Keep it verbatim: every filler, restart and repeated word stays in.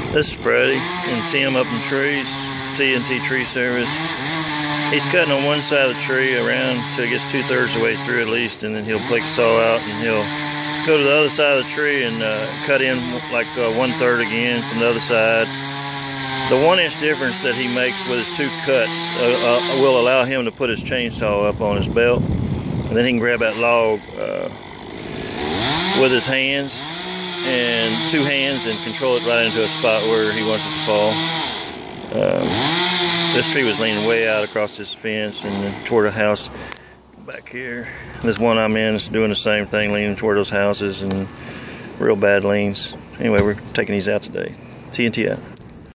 This is Freddie and Tim up in trees, T N T Tree Service. He's cutting on one side of the tree around till he gets two-thirds of the way through at least, and then he'll take the saw out and he'll go to the other side of the tree and uh, cut in like uh, one-third again from the other side. The one-inch difference that he makes with his two cuts uh, uh, will allow him to put his chainsaw up on his belt, and then he can grab that log uh, with his hands and two hands and control it right into a spot where he wants it to fall. Um, this tree was leaning way out across this fence and toward a house back here. This one I'm in is doing the same thing, leaning toward those houses and real bad leans. Anyway, we're taking these out today. T N T out.